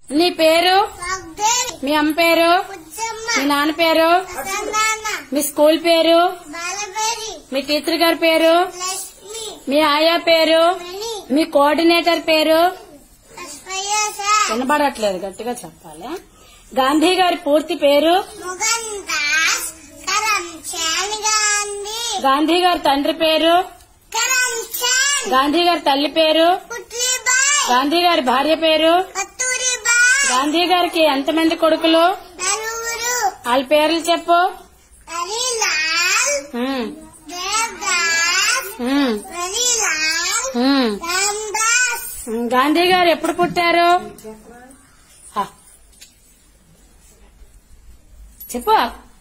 నీ పేరు, మీ అమ్మ పేరు, మీ నాన్న పేరు, మీ స్కూల్ పేరు, మీ టీచర్ గారి పేరు, మీ ఆయా పేరు, మీ కోఆర్డినేటర్ పేరు. వినబడట్లేదు, గట్టిగా చెప్పాలి. గాంధీ గారి పూర్తి పేరు, గాంధీ గారి తండ్రి పేరు, గాంధీ గారి తల్లి పేరు, గాంధీ గారి భార్య పేరు, గాంధీ గారికి ఎంతమంది కొడుకులు, వాళ్ళ పేర్లు చెప్పు. గాంధీ గారు ఎప్పుడు పుట్టారు చెప్పు.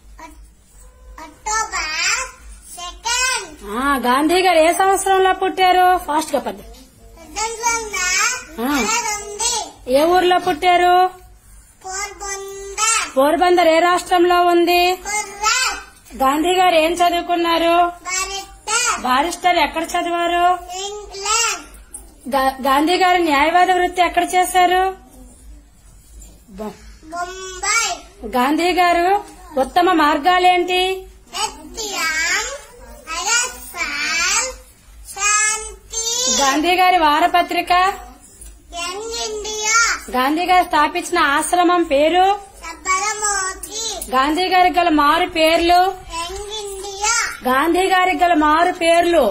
గాంధీ గారు ఏ సంవత్సరంలో పుట్టారు? ఫాస్ట్ గా పద్దు. ఏ ఊర్లో పుట్టారు? పోర్బందర్ ఏ రాష్ట్రంలో ఉంది? గాంధీ గారు ఏం చదువుకున్నారు? బారిస్టర్. ఎక్కడ చదివారు? గాంధీ గారు న్యాయవాద వృత్తి ఎక్కడ చేశారు? గాంధీ గారు ఉత్తమ మార్గాలేంటి? గాంధీ గారి వారపత్రిక. గాంధీ గారు స్థాపించిన ఆశ్రమం పేరు? గాంధీ గారికి గల మారు పేర్లు. గాంధీ గారికి గల మారు పేర్లు.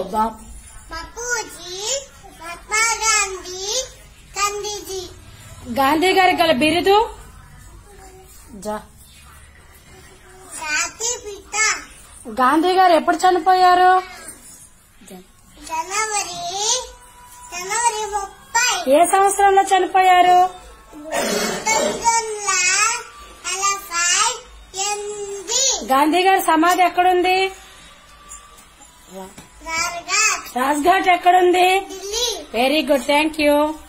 గాంధీ గారికి గల బిరుదు. గాంధీ గారు ఎప్పుడు చనిపోయారు? ఏ సంవత్సరంలో చనిపోయారు? గాంధీ గారి సమాధి ఎక్కడుంది? రాజ్ఘాట్ ఎక్కడుంది? Very good, thank you.